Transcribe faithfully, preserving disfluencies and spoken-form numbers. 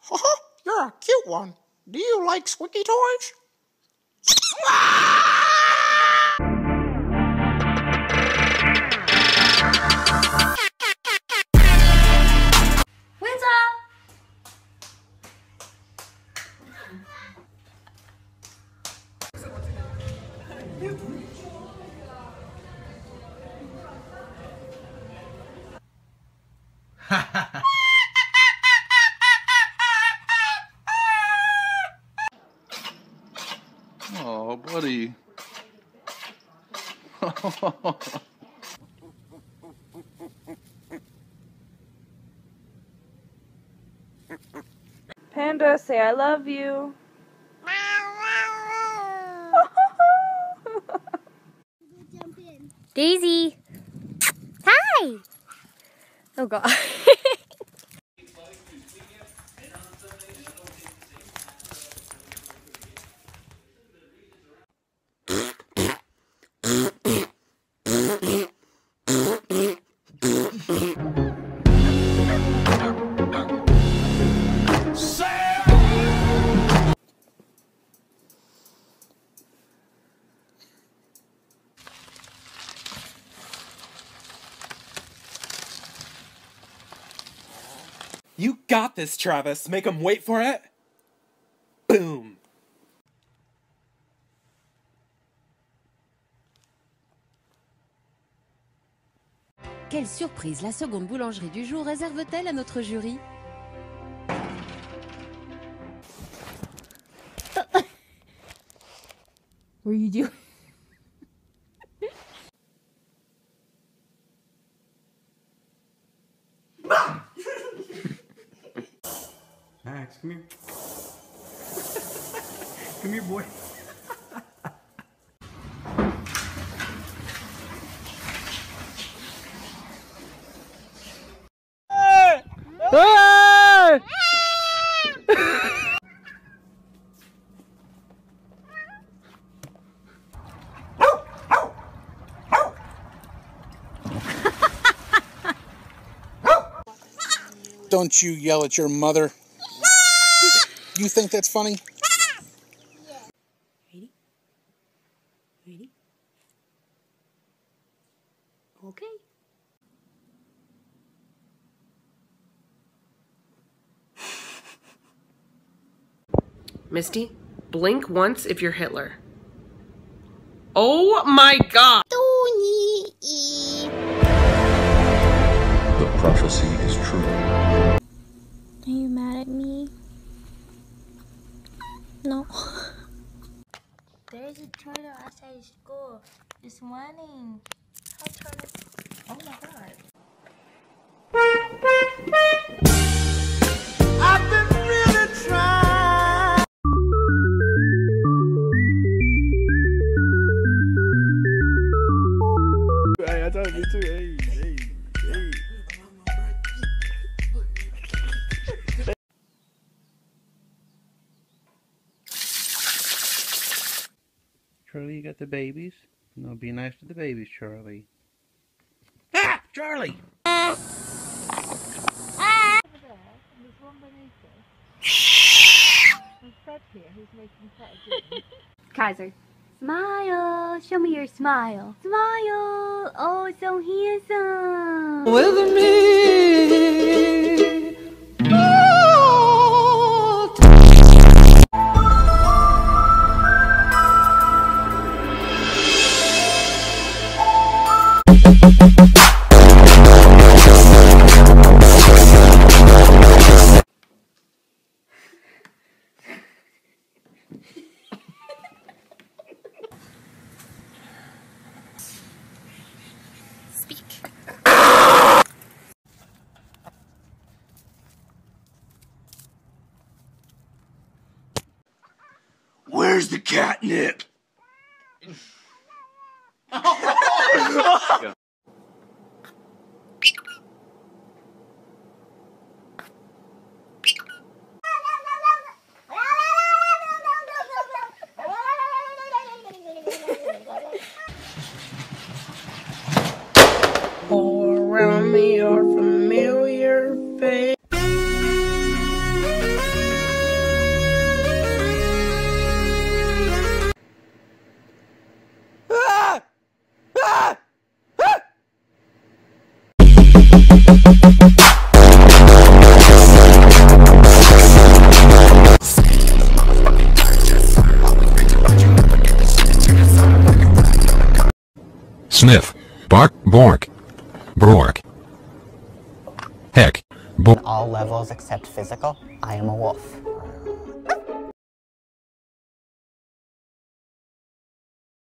Haha, you're a cute one. Do you like squeaky toys? Oh, buddy. Panda, say I love you. Daisy! Hi! Oh god. You got this, Travis. Make him wait for it. Boom. Quelle surprise la seconde boulangerie du jour réserve-t-elle à notre jury? What are you doing? Max, come here. Come here, boy. Don't you yell at your mother. You think that's funny? Ready? Ready? Okay. Misty, blink once if you're Hitler. Oh my god! The prophecy is true. Are you mad at me? No. There's a turtle outside school. It's running. How turtle? Oh my god. I've been really trying. Hey, I told you too. Hey, hey, hey. Charlie, you got the babies? No, be nice to the babies, Charlie. Ah! Charlie! Kaiser. Smile. Show me your smile. Smile. Oh, so handsome. With me. Speak. Where's the catnip? All around me are familiar faces. Sniff. Bark. Bork. Brork. Heck. Bo- all levels except physical, I am a wolf.